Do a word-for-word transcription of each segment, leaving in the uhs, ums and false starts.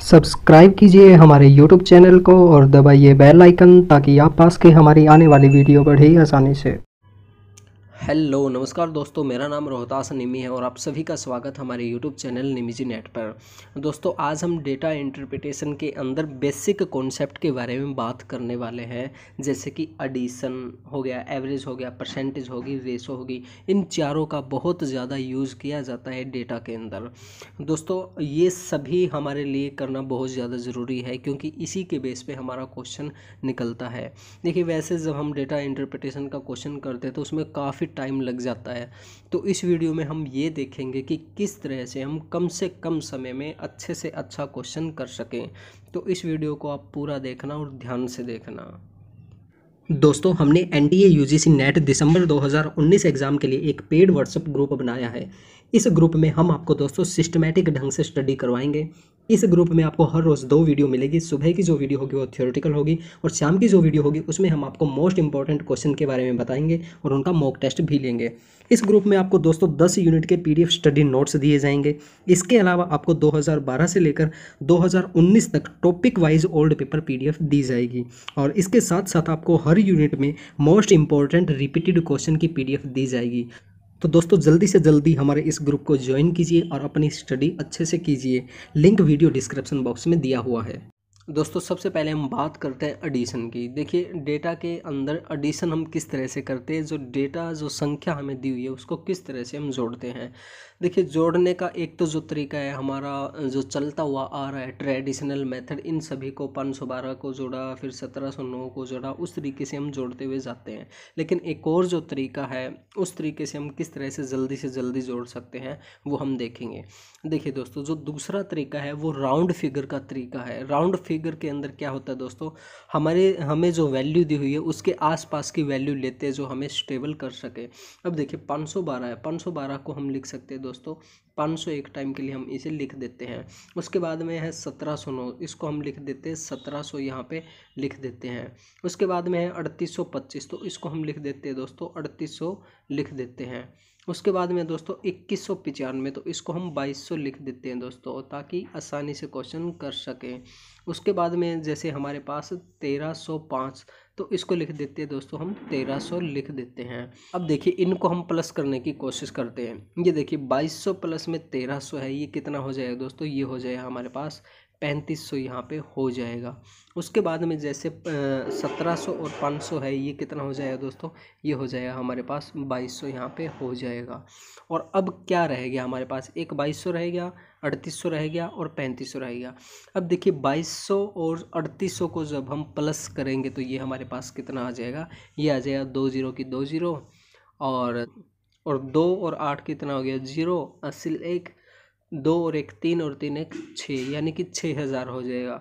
Subscribe कीजिए हमारे YouTube channel को और दबाइए बेल आइकन ताकि आप पास के हमारी आने वाली वीडियो बढ़े आसानी से। हेलो नमस्कार दोस्तों, मेरा नाम रोहतास निमी है और आप सभी का स्वागत हमारे यूट्यूब चैनल निमीजी नेट पर। दोस्तों आज हम डेटा इंटरप्रिटेशन के अंदर बेसिक कॉन्सेप्ट के बारे में बात करने वाले हैं, जैसे कि एडिशन हो गया, एवरेज हो गया, परसेंटेज होगी, रेशो होगी। इन चारों का बहुत ज़्यादा यूज़ किया जाता है डेटा के अंदर। दोस्तों ये सभी हमारे लिए करना बहुत ज़्यादा ज़रूरी है क्योंकि इसी के बेस पे हमारा क्वेश्चन निकलता है। देखिए वैसे जब हम डेटा इंटरप्रिटेशन का क्वेश्चन करते हैं तो उसमें काफ़ी टाइम लग जाता है। तो इस वीडियो में हम ये देखेंगे कि किस तरह से हम कम से कम समय में अच्छे से अच्छा क्वेश्चन कर सकें। तो इस वीडियो को आप पूरा देखना और ध्यान से देखना। दोस्तों हमने N D A U G C net दिसंबर दो हज़ार उन्नीस एग्ज़ाम के लिए एक पेड व्हाट्सएप ग्रुप बनाया है। इस ग्रुप में हम आपको दोस्तों सिस्टमैटिक ढंग से स्टडी करवाएंगे। इस ग्रुप में आपको हर रोज़ दो वीडियो मिलेगी। सुबह की जो वीडियो होगी वो थ्योरेटिकल होगी और शाम की जो वीडियो होगी उसमें हम आपको मोस्ट इंपॉर्टेंट क्वेश्चन के बारे में बताएंगे और उनका मॉक टेस्ट भी लेंगे। इस ग्रुप में आपको दोस्तों दस यूनिट के पीडीएफ स्टडी नोट्स दिए जाएंगे। इसके अलावा आपको दो हज़ार बारह से लेकर दो हज़ार उन्नीस तक topic wise old paper PDF दी जाएगी और इसके साथ साथ आपको हर यूनिट में मोस्ट इंपॉर्टेंट रिपीटेड क्वेश्चन की पीडीएफ दी जाएगी। तो दोस्तों जल्दी से जल्दी हमारे इस ग्रुप को ज्वाइन कीजिए और अपनी स्टडी अच्छे से कीजिए। लिंक वीडियो डिस्क्रिप्शन बॉक्स में दिया हुआ है। दोस्तों सबसे पहले हम बात करते हैं एडिशन की। देखिए डेटा के अंदर एडिशन हम किस तरह से करते हैं, जो डेटा जो संख्या हमें दी हुई है उसको किस तरह से हम जोड़ते हैं। देखिए जोड़ने का एक तो जो तरीका है हमारा जो चलता हुआ आ रहा है ट्रेडिशनल मेथड, इन सभी को पाँच सौ बारह को जोड़ा, फिर सत्रह सौ नौ को जोड़ा, उस तरीके से हम जोड़ते हुए जाते हैं। लेकिन एक और जो तरीका है उस तरीके से हम किस तरह से जल्दी से जल्दी जोड़ सकते हैं वो हम देखेंगे। देखिए दोस्तों जो दूसरा तरीका है वो राउंड फिगर का तरीका है। राउंड फिगर के अंदर क्या होता है दोस्तों, हमारे हमें जो वैल्यू दी हुई है उसके आसपास की वैल्यू लेते हैं जो हमें स्टेबल कर सके। अब देखिए पाँच सौ बारह है, पाँच सौ बारह को हम लिख सकते हैं दोस्तों पाँच सौ एक टाइम के लिए हम इसे लिख देते हैं। उसके बाद में है सत्रह सौ नौ, इसको हम लिख देते हैं सत्रह सौ, यहाँ पे लिख देते हैं। उसके बाद में है अड़तीस सौ पच्चीस, तो इसको हम लिख देते हैं दोस्तों अड़तीस सौ लिख देते हैं। उसके बाद में दोस्तों इक्कीस सौ पचानवे, तो इसको हम बाईस सौ लिख देते हैं दोस्तों ताकि आसानी से क्वेश्चन कर सकें। उसके बाद में जैसे हमारे पास तेरह सौ पाँच, तो इसको लिख देते हैं दोस्तों हम तेरह सौ लिख देते हैं। अब देखिए इनको हम प्लस करने की कोशिश करते हैं। ये देखिए बाईस सौ प्लस में तेरह सौ है, ये कितना हो जाएगा दोस्तों, ये हो जाएगा हमारे पास पैंतीस सौ यहाँ पे हो जाएगा। उसके बाद में जैसे सत्रह सौ और पाँच सौ है, ये कितना हो जाएगा दोस्तों, ये हो जाएगा हमारे पास बाईस सौ यहाँ पे हो जाएगा। और अब क्या रह गया हमारे पास, एक बाईस सौ रह गया, अड़तीस सौ रह गया और पैंतीस सौ रह गया। अब देखिए बाईस सौ और अड़तीस सौ को जब हम प्लस करेंगे तो ये हमारे पास कितना आ जाएगा, ये आ जाएगा दो जीरो की दो जीरो और और दो और आठ कितना हो गया जीरो, अस्सी एक, दो और एक तीन और तीन एक छः, यानी कि छः हज़ार हो जाएगा।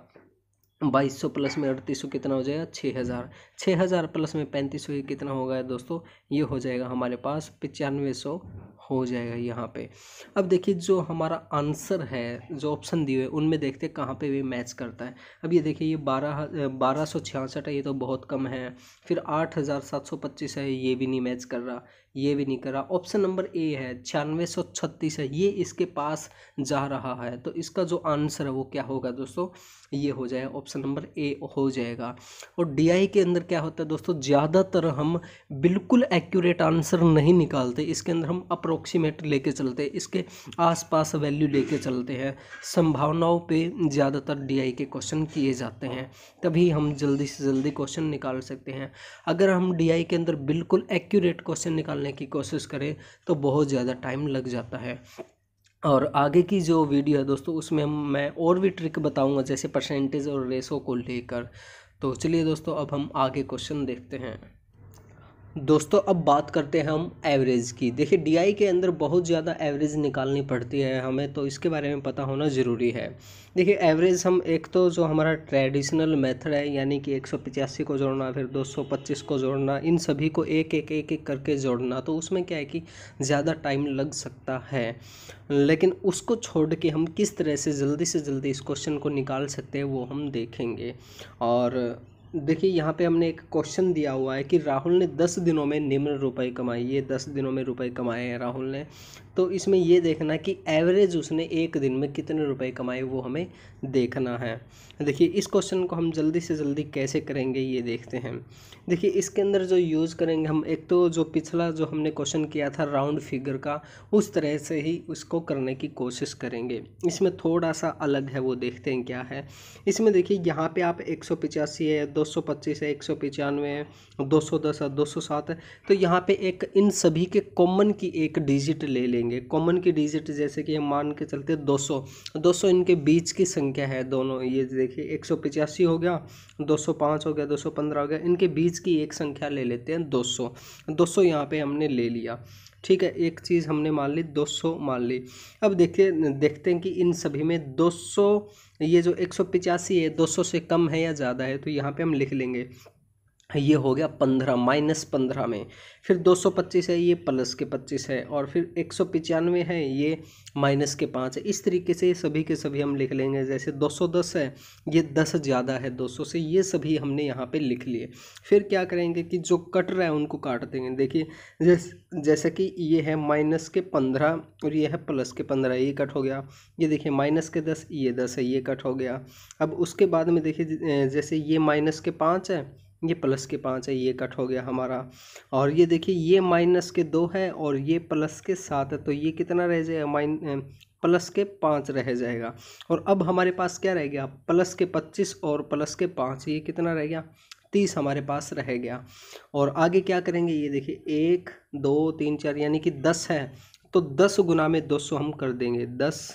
बाईस सौ प्लस में अड़तीस सौ कितना हो जाएगा, छः हज़ार। छः हज़ार प्लस में पैंतीस सौ ये कितना होगा दोस्तों, ये हो जाएगा हमारे पास पचानवे सौ हो जाएगा यहाँ पे। अब देखिए जो हमारा आंसर है, जो ऑप्शन दिए हुए उनमें देखते हैं कहाँ पे भी मैच करता है। अब ये देखिए ये बारह बारह सौ छियासठ है, ये तो बहुत कम है। फिर आठ हज़ार सात सौ पच्चीस है, ये भी नहीं मैच कर रहा, ये भी नहीं कर रहा। ऑप्शन नंबर ए है छियानवे सौ छत्तीस है, ये इसके पास जा रहा है। तो इसका जो आंसर है वो क्या होगा दोस्तों, ये हो जाएगा ऑप्शन नंबर ए हो जाएगा। और डी आई के अंदर क्या होता है दोस्तों, ज़्यादातर हम बिल्कुल एक्यूरेट आंसर नहीं निकालते, इसके अंदर हम अप्रोक्सीमेट लेके चलते हैं, इसके आसपास वैल्यू लेके चलते हैं। संभावनाओं पे ज़्यादातर डी आई के क्वेश्चन किए जाते हैं, तभी हम जल्दी से जल्दी क्वेश्चन निकाल सकते हैं। अगर हम डी आई के अंदर बिल्कुल एक्यूरेट क्वेश्चन निकालने की कोशिश करें तो बहुत ज़्यादा टाइम लग जाता है। और आगे की जो वीडियो है दोस्तों उसमें हम मैं और भी ट्रिक बताऊंगा, जैसे परसेंटेज और रेशो को लेकर। तो चलिए दोस्तों अब हम आगे क्वेश्चन देखते हैं। दोस्तों अब बात करते हैं हम एवरेज की। देखिए डीआई के अंदर बहुत ज़्यादा एवरेज निकालनी पड़ती है हमें, तो इसके बारे में पता होना ज़रूरी है। देखिए एवरेज हम एक तो जो हमारा ट्रेडिशनल मेथड है, यानी कि एक सौ पचासी को जोड़ना, फिर दो सौ पच्चीस को जोड़ना, इन सभी को एक एक एक एक करके जोड़ना, तो उसमें क्या है कि ज़्यादा टाइम लग सकता है। लेकिन उसको छोड़ के हम किस तरह से जल्दी से जल्दी इस क्वेश्चन को निकाल सकते हैं वो हम देखेंगे। और देखिए यहाँ पे हमने एक क्वेश्चन दिया हुआ है कि राहुल ने दस दिनों में निम्न रुपए कमाए। ये दस दिनों में रुपए कमाए हैं राहुल ने। तो इसमें ये देखना कि एवरेज उसने एक दिन में कितने रुपए कमाए वो हमें देखना है। देखिए इस क्वेश्चन को हम जल्दी से जल्दी कैसे करेंगे ये देखते हैं। देखिए इसके अंदर जो यूज़ करेंगे हम, एक तो जो पिछला जो हमने क्वेश्चन किया था राउंड फिगर का, उस तरह से ही उसको करने की कोशिश करेंगे। इसमें थोड़ा सा अलग है, वो देखते हैं क्या है। इसमें देखिए यहाँ पे आप एक सौ पचासी है, दो सौ पच्चीस है, एक सौ पचानवे है, दो सौ दस है, दो सौ सात है। तो यहाँ पे एक इन सभी के कॉमन की एक डिजिट ले लेंगे। कॉमन की डिजिट जैसे कि हम मान के चलते दो सौ, दो सौ इनके बीच की संख्या है दोनों। ये देखिए एक सौ पचासी हो गया, दो सौ पाँच हो गया, दो सौ पंद्रह हो गया, इनके बीच की एक संख्या ले लेते हैं दो सौ। दो सौ यहाँ पे हमने ले लिया, ठीक है। एक चीज़ हमने मान ली, दो सौ मान ली। अब देखिए देखते हैं कि इन सभी में दो सौ, ये जो एक सौ पचासी है दो सौ से कम है या ज़्यादा है, तो यहाँ पे हम लिख लेंगे ये हो गया पंद्रह, माइनस पंद्रह में। फिर दो सौ पच्चीस है, ये प्लस के पच्चीस है, और फिर एक सौ पचानवे है, ये माइनस के पाँच है। इस तरीके से सभी के सभी हम लिख लेंगे। जैसे दो सौ दस है, ये दस ज़्यादा है दो सौ से, ये सभी हमने यहाँ पे लिख लिए। फिर क्या करेंगे कि जो कट रहा है उनको काट देंगे। देखिए जैसे जैसे कि ये है माइनस के पंद्रह और ये है प्लस के पंद्रह, ये कट हो गया। ये देखिए माइनस के दस, ये दस है, ये कट हो गया। अब उसके बाद में देखिए जैसे ये माइनस के पाँच है, ये प्लस के पाँच है, ये कट हो गया हमारा। और ये देखिए ये माइनस के दो है और ये प्लस के सात है, तो ये कितना रह जाएगा, माइन प्लस के पाँच रह जाएगा। और अब हमारे पास क्या रह गया, प्लस के पच्चीस और प्लस के पाँच, ये कितना रह गया, तीस हमारे पास रह गया। और आगे क्या करेंगे, ये देखिए एक दो तीन चार, यानी कि दस है, तो दस गुना में दो सौ हम कर देंगे। दस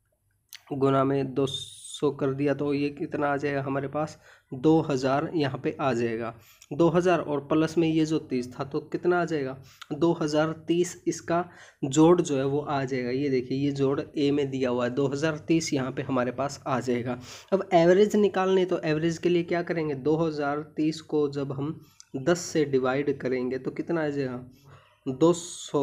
गुना में दो सौ कर दिया तो ये कितना आ जाएगा हमारे पास, दो हज़ार यहाँ पे आ जाएगा। दो हज़ार और प्लस में ये जो तीस था तो कितना आ जाएगा, दो हज़ार तीस। इसका जोड़ जो है वो आ जाएगा। ये देखिए ये जोड़ ए में दिया हुआ है, दो हज़ार तीस यहाँ पे हमारे पास आ जाएगा। अब एवरेज निकालने, तो एवरेज के लिए क्या करेंगे, दो हज़ार तीस को जब हम दस से डिवाइड करेंगे तो कितना आ जाएगा, दो सौ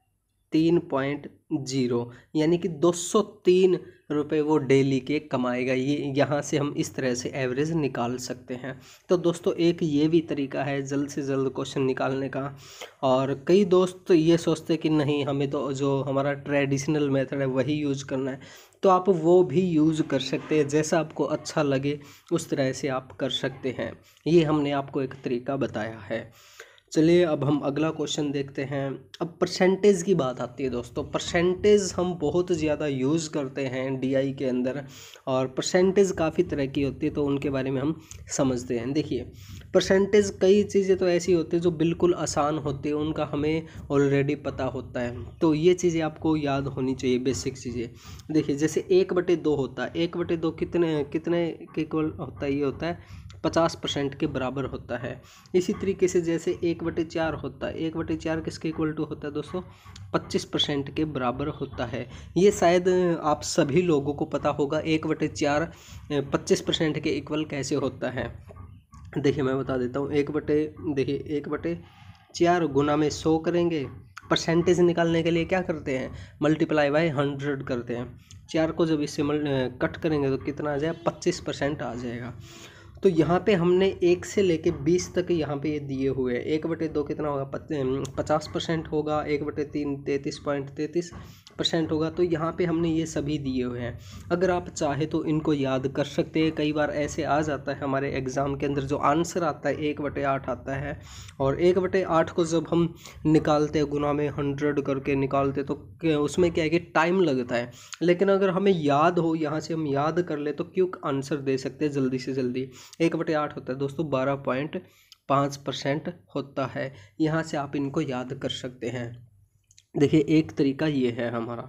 तीन पॉइंट जीरो, यानी कि दो सौ तीन रुपये वो डेली के कमाएगा। ये यहाँ से हम इस तरह से एवरेज निकाल सकते हैं। तो दोस्तों एक ये भी तरीका है जल्द से जल्द क्वेश्चन निकालने का। और कई दोस्त ये सोचते कि नहीं हमें तो जो हमारा ट्रेडिशनल मेथड है वही यूज़ करना है, तो आप वो भी यूज़ कर सकते हैं। जैसा आपको अच्छा लगे उस तरह से आप कर सकते हैं। ये हमने आपको एक तरीका बताया है। चलिए अब हम अगला क्वेश्चन देखते हैं। अब परसेंटेज की बात आती है दोस्तों। परसेंटेज हम बहुत ज़्यादा यूज़ करते हैं डीआई के अंदर, और परसेंटेज काफ़ी तरह की होती है, तो उनके बारे में हम समझते हैं। देखिए परसेंटेज, कई चीज़ें तो ऐसी होती है जो बिल्कुल आसान होती है, उनका हमें ऑलरेडी पता होता है, तो ये चीज़ें आपको याद होनी चाहिए, बेसिक चीज़ें। देखिए जैसे एक बटे दो होता है, एक बटे दो कितने कितने के इक्वल होता है, ये होता है पचास परसेंट के बराबर होता है। इसी तरीके से जैसे एक बटे चार होता है, एक बटे चार किसके इक्वल टू होता है दोस्तों, पच्चीस परसेंट के बराबर होता है। ये शायद आप सभी लोगों को पता होगा, एक बटे चार पच्चीस परसेंट के इक्वल कैसे होता है। देखिए मैं बता देता हूँ। एक बटे देखिए एक बटे चार गुना में सौ करेंगे। परसेंटेज निकालने के लिए क्या करते हैं, मल्टीप्लाई बाय हंड्रेड करते हैं। चार को जब इससे कट करेंगे तो कितना आ जाएगा, पच्चीस परसेंट आ जाएगा। तो यहाँ पे हमने एक से लेके बीस तक यहाँ पे ये दिए हुए हैं। एक बटे दो कितना होगा, पचास परसेंट होगा। एक बटे तीन तैंतीस पॉइंट तैंतीस परसेंट होगा। तो यहाँ पे हमने ये सभी दिए हुए हैं। अगर आप चाहे तो इनको याद कर सकते हैं। कई बार ऐसे आ जाता है हमारे एग्ज़ाम के अंदर, जो आंसर आता है एक बटे आठ आता है, और एक बटे आठ को जब हम निकालते हैं गुना में हंड्रेड करके निकालते तो उसमें क्या है कि टाइम लगता है। लेकिन अगर हमें याद हो, यहाँ से हम याद कर ले तो क्विक आंसर दे सकते हैं जल्दी से जल्दी। एक बटे आठ होता है दोस्तों बारह पॉइंट पाँच परसेंट होता है। यहाँ से आप इनको याद कर सकते हैं। देखिए एक तरीका ये है हमारा।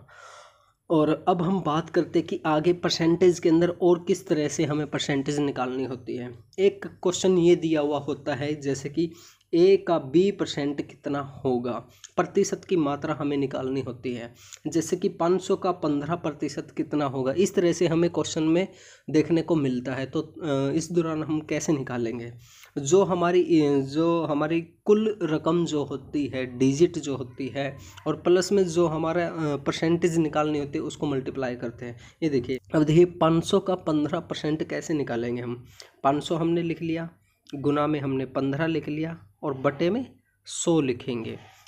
और अब हम बात करते हैं कि आगे परसेंटेज के अंदर और किस तरह से हमें परसेंटेज निकालनी होती है। एक क्वेश्चन ये दिया हुआ होता है जैसे कि ए का बी परसेंट कितना होगा, प्रतिशत की मात्रा हमें निकालनी होती है। जैसे कि पाँच सौ का पंद्रह प्रतिशत कितना होगा, इस तरह से हमें क्वेश्चन में देखने को मिलता है। तो इस दौरान हम कैसे निकालेंगे, जो हमारी जो हमारी कुल रकम जो होती है, डिजिट जो होती है, और प्लस में जो हमारा परसेंटेज निकालनी होती है उसको मल्टीप्लाई करते हैं। ये देखिए अब देखिए पाँच सौ का पंद्रह परसेंट कैसे निकालेंगे हम। पाँच सौ हमने लिख लिया, गुना में हमने पंद्रह लिख लिया, और बटे में सौ लिखेंगे।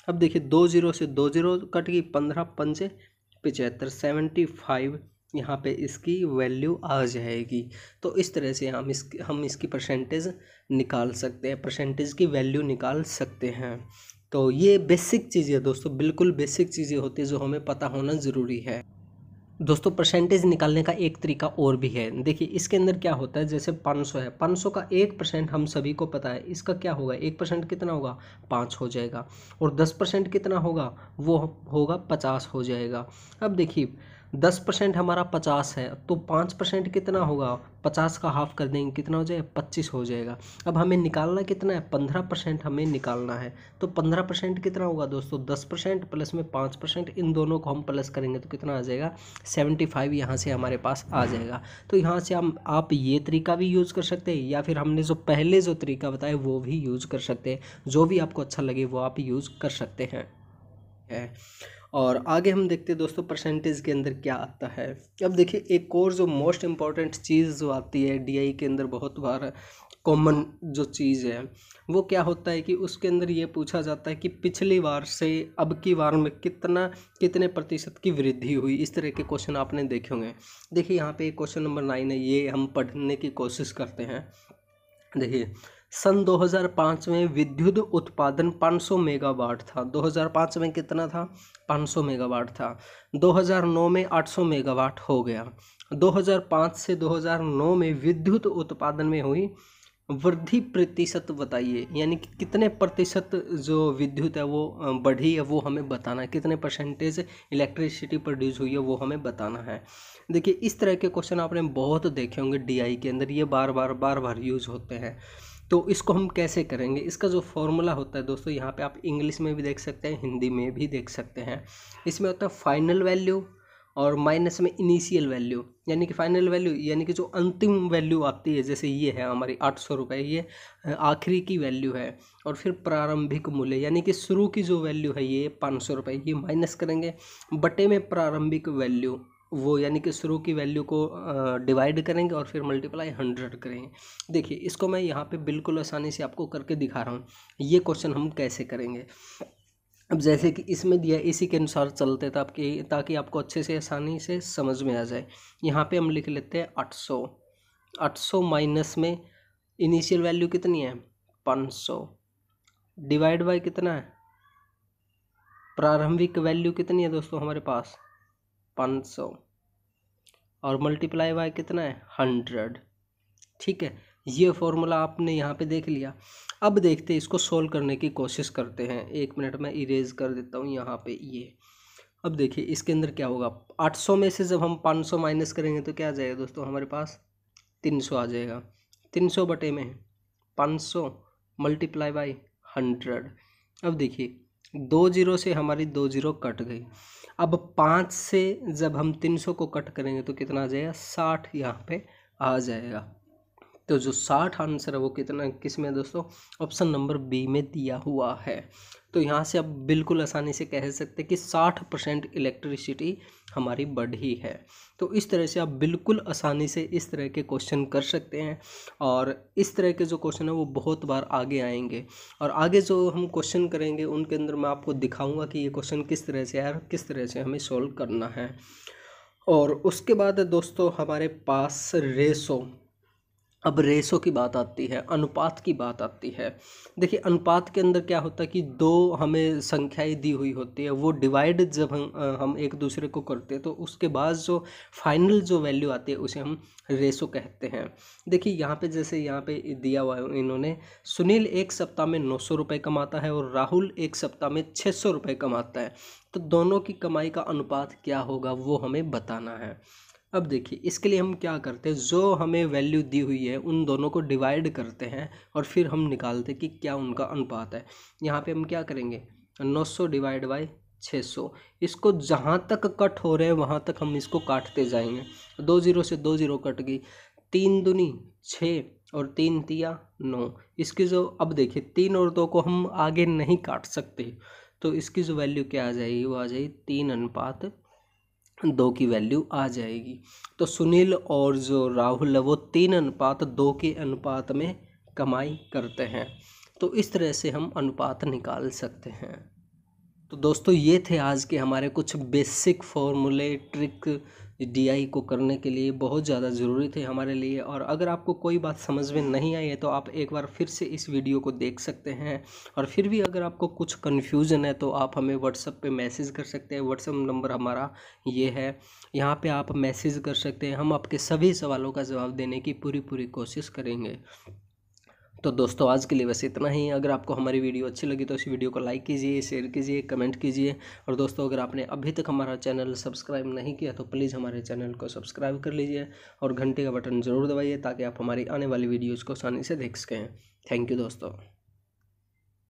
अब देखिए दो जीरो से दो जीरो कट गई, पंद्रह पंजे पचहत्तर, सेवेंटी फाइव यहाँ पे इसकी वैल्यू आ जाएगी। तो इस तरह से हम इस हम इसकी परसेंटेज निकाल सकते हैं, परसेंटेज की वैल्यू निकाल सकते हैं। तो ये बेसिक चीज़ें है दोस्तों, बिल्कुल बेसिक चीज़ें होती है जो हमें पता होना ज़रूरी है। दोस्तों परसेंटेज निकालने का एक तरीका और भी है। देखिए इसके अंदर क्या होता है, जैसे पाँच सौ है, पाँच सौ का एक परसेंट हम सभी को पता है, इसका क्या होगा, एक परसेंट कितना होगा, पाँच हो जाएगा। और दस परसेंट कितना होगा, वो होगा पचास हो जाएगा। अब देखिए दस परसेंट हमारा पचास है, तो पाँच परसेंट कितना होगा, पचास का हाफ कर देंगे, कितना हो जाएगा, पच्चीस हो जाएगा। अब हमें निकालना कितना है, पंद्रह परसेंट हमें निकालना है। तो पंद्रह परसेंट कितना होगा दोस्तों, दस परसेंट प्लस में पाँच परसेंट, इन दोनों को हम प्लस करेंगे तो कितना आ जाएगा, सेवेंटी फाइव यहाँ से हमारे पास आ जाएगा। तो यहाँ से हम आप ये तरीका भी यूज़ कर सकते हैं, या फिर हमने जो पहले जो तरीका बताया वो भी यूज़ कर सकते हैं। जो भी आपको अच्छा लगे वो आप यूज़ कर सकते हैं है। और आगे हम देखते हैं दोस्तों परसेंटेज के अंदर क्या आता है। अब देखिए एक और जो मोस्ट इम्पॉर्टेंट चीज़ जो आती है डीआई के अंदर, बहुत बार कॉमन जो चीज़ है वो क्या होता है कि उसके अंदर ये पूछा जाता है कि पिछली बार से अब की बार में कितना कितने प्रतिशत की वृद्धि हुई। इस तरह के क्वेश्चन आपने देखे होंगे। देखिए यहाँ पे क्वेश्चन नंबर नाइन है, ये हम पढ़ने की कोशिश करते हैं। देखिए सन दो हज़ार पाँच में विद्युत उत्पादन पाँच सौ मेगावाट था। दो हज़ार पाँच में कितना था, पाँच सौ मेगावाट था। दो हज़ार नौ में आठ सौ मेगावाट हो गया। दो हज़ार पाँच से दो हज़ार नौ में विद्युत उत्पादन में हुई वृद्धि प्रतिशत बताइए, यानी कि कितने प्रतिशत जो विद्युत है वो बढ़ी है, वो हमें बताना है। कितने परसेंटेज इलेक्ट्रिसिटी प्रोड्यूस हुई है वो हमें बताना है। देखिए इस तरह के क्वेश्चन आपने बहुत देखे होंगे डीआई के अंदर, ये बार बार बार बार यूज होते हैं। तो इसको हम कैसे करेंगे, इसका जो फॉर्मूला होता है दोस्तों, यहाँ पे आप इंग्लिश में भी देख सकते हैं, हिंदी में भी देख सकते हैं। इसमें होता है फाइनल वैल्यू और माइनस में इनिशियल वैल्यू, यानी कि फाइनल वैल्यू यानी कि जो अंतिम वैल्यू आती है, जैसे ये है हमारी आठ सौ रुपये, ये आखिरी की वैल्यू है। और फिर प्रारंभिक मूल्य यानी कि शुरू की जो वैल्यू है ये पाँच सौ रुपये, ये माइनस करेंगे बटे में प्रारंभिक वैल्यू, वो यानी कि शुरू की वैल्यू को डिवाइड करेंगे और फिर मल्टीप्लाई हंड्रेड करेंगे। देखिए इसको मैं यहाँ पे बिल्कुल आसानी से आपको करके दिखा रहा हूँ, ये क्वेश्चन हम कैसे करेंगे। अब जैसे कि इसमें दिया इसी के अनुसार चलते थे आपके, ताकि आपको अच्छे से आसानी से समझ में आ जाए। यहाँ पे हम लिख लेते हैं आठ सौ, आठ सौ माइनस में इनिशियल वैल्यू कितनी है, पाँच सौ, डिवाइड बाय कितना है, प्रारंभिक वैल्यू कितनी है दोस्तों हमारे पास, पाँच सौ, और मल्टीप्लाई बाय कितना है, हंड्रेड। ठीक है, ये फॉर्मूला आपने यहाँ पे देख लिया। अब देखते हैं इसको सोल्व करने की कोशिश करते हैं। एक मिनट में इरेज कर देता हूँ यहाँ पे ये। अब देखिए इसके अंदर क्या होगा, आठ सौ में से जब हम पाँच सौ माइनस करेंगे तो क्या आ जाएगा दोस्तों हमारे पास, तीन सौ आ जाएगा। तीन सौ बटे में पाँच सौ मल्टीप्लाई बाई हंड्रेड। अब देखिए दो जीरो से हमारी दो जीरो कट गई। अब पाँच से जब हम तीन सौ को कट करेंगे तो कितना आ जाएगा, साठ यहाँ पे आ जाएगा। तो जो साठ आंसर है वो कितना किस में दोस्तों, ऑप्शन नंबर बी में दिया हुआ है। तो यहाँ से आप बिल्कुल आसानी से कह सकते हैं कि साठ परसेंट इलेक्ट्रिसिटी हमारी बढ़ी है। तो इस तरह से आप बिल्कुल आसानी से इस तरह के क्वेश्चन कर सकते हैं, और इस तरह के जो क्वेश्चन है वो बहुत बार आगे आएंगे। और आगे जो हम क्वेश्चन करेंगे उनके अंदर मैं आपको दिखाऊंगा कि ये क्वेश्चन किस तरह से है और किस तरह से हमें सोल्व करना है। और उसके बाद दोस्तों हमारे पास रेशो, अब रेशो की बात आती है, अनुपात की बात आती है। देखिए अनुपात के अंदर क्या होता है कि दो हमें संख्याएं दी हुई होती है, वो डिवाइड जब हम हम एक दूसरे को करते हैं तो उसके बाद जो फाइनल जो वैल्यू आती है उसे हम रेशो कहते हैं। देखिए यहाँ पे जैसे यहाँ पे दिया हुआ है इन्होंने, सुनील एक सप्ताह में नौ सौ रुपये कमाता है और राहुल एक सप्ताह में छः सौ रुपये कमाता है। तो दोनों की कमाई का अनुपात क्या होगा वो हमें बताना है। अब देखिए इसके लिए हम क्या करते हैं, जो हमें वैल्यू दी हुई है उन दोनों को डिवाइड करते हैं और फिर हम निकालते हैं कि क्या उनका अनुपात है। यहाँ पे हम क्या करेंगे, नौ सौ डिवाइड बाई छः सौ, इसको जहाँ तक कट हो रहे हैं वहाँ तक हम इसको काटते जाएंगे। दो जीरो से दो जीरो कट गई, तीन दूनी छः और तीन तिया नौ। इसकी जो अब देखिए तीन और दो को हम आगे नहीं काट सकते, तो इसकी जो वैल्यू क्या आ जाएगी, वो आ जाएगी तीन अनुपात दो की वैल्यू आ जाएगी। तो सुनील और जो राहुल है वो तीन अनुपात दो के अनुपात में कमाई करते हैं। तो इस तरह से हम अनुपात निकाल सकते हैं। तो दोस्तों ये थे आज के हमारे कुछ बेसिक फॉर्मूले, ट्रिक डीआई को करने के लिए बहुत ज़्यादा ज़रूरी थे हमारे लिए। और अगर आपको कोई बात समझ में नहीं आई है तो आप एक बार फिर से इस वीडियो को देख सकते हैं। और फिर भी अगर आपको कुछ कन्फ्यूज़न है तो आप हमें व्हाट्सएप पे मैसेज कर सकते हैं। व्हाट्सएप नंबर हमारा ये है, यहाँ पे आप मैसेज कर सकते हैं। हम आपके सभी सवालों का जवाब देने की पूरी पूरी कोशिश करेंगे। तो दोस्तों आज के लिए बस इतना ही। अगर आपको हमारी वीडियो अच्छी लगी तो इस वीडियो को लाइक कीजिए, शेयर कीजिए, कमेंट कीजिए। और दोस्तों अगर आपने अभी तक हमारा चैनल सब्सक्राइब नहीं किया तो प्लीज़ हमारे चैनल को सब्सक्राइब कर लीजिए और घंटे का बटन ज़रूर दबाइए ताकि आप हमारी आने वाली वीडियोज़ को आसानी से देख सकें। थैंक यू दोस्तों।